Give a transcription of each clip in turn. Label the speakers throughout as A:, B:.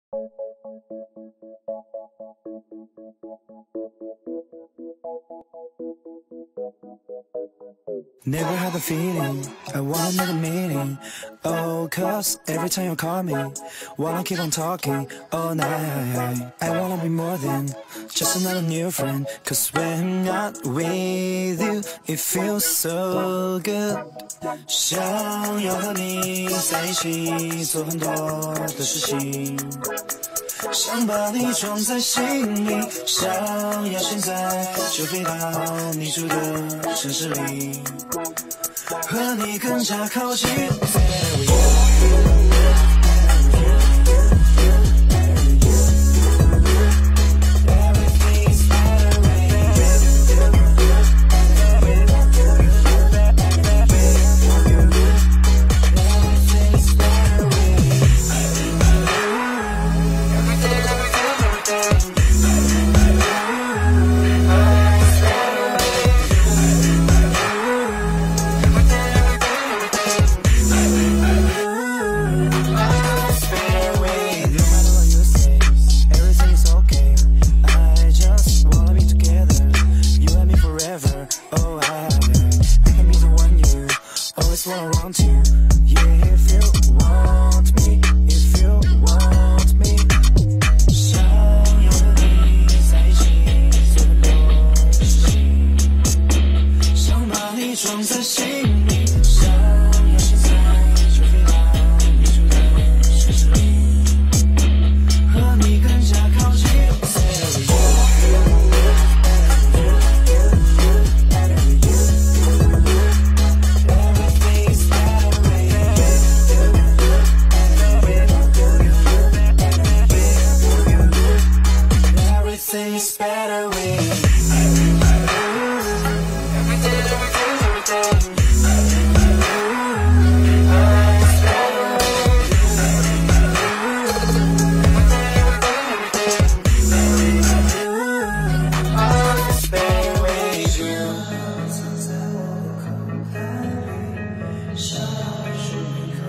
A: Never had the feeling, I wanna make a meaning. Oh, cause every time you call me, wanna keep on talking all night. I wanna be more than just another new friend. Cause when I'm not with you, it feels so good. 想要和你在一起做很多的事情，想把你装在心里，想要现在就飞到你住的城市里，和你更加靠近。Want to, yeah, if you want me, if you want me， 想要和你在一起做很多的事情，想把你装在心里，想要现在就飞到你住的城市里，和你更加靠近。Everything's better with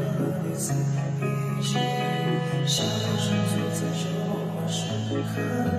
A: you